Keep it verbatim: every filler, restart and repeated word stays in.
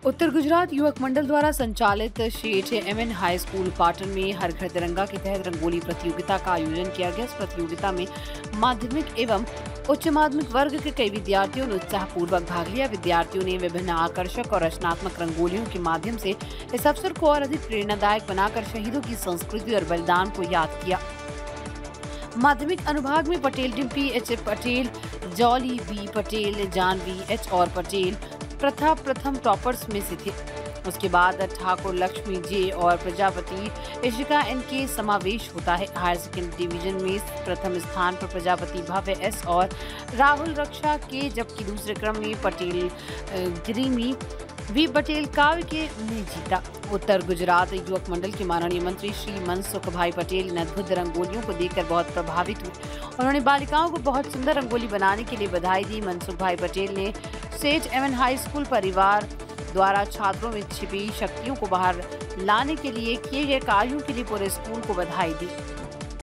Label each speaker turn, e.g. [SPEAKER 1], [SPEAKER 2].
[SPEAKER 1] उत्तर गुजरात युवक मंडल द्वारा संचालित Sheth M N high school Patan में हर घर तिरंगा के तहत रंगोली प्रतियोगिता का आयोजन किया गया। इस प्रतियोगिता में माध्यमिक एवं उच्च माध्यमिक वर्ग के कई विद्यार्थियों ने उत्साहपूर्वक भाग लिया। विद्यार्थियों ने विभिन्न आकर्षक और रचनात्मक रंगोलियों के माध्यम से इस अवसर को और अधिक प्रेरणादायक बनाकर शहीदों की संस्कृति और बलिदान को याद किया। माध्यमिक अनुभाग में Patel Dimpy H Patel, Jolly B Patel, Janvi H और पटेल प्रथा प्रथम टॉपर्स में से थे। उसके बाद ठाकुर लक्ष्मी जे और प्रजापति इशिका एन के समावेश होता है। हायर सेकेंडरी डिवीजन में प्रथम स्थान पर प्रजापति भव्य एस और राहुल रक्षा के, जबकि दूसरे क्रम में पटेल गिरीमी वी पटेल काव्य के ने जीता। उत्तर गुजरात युवक मंडल के माननीय मंत्री श्री मनसुख भाई पटेल इन अद्भुत रंगोलियों को देखकर बहुत प्रभावित हुए। उन्होंने बालिकाओं को बहुत सुंदर रंगोली बनाने के लिए बधाई दी। मनसुख भाई पटेल ने सेठ एम एन हाई स्कूल परिवार द्वारा छात्रों में छिपी शक्तियों को बाहर लाने के लिए किए गए कार्यों के लिए पूरे स्कूल को बधाई दी।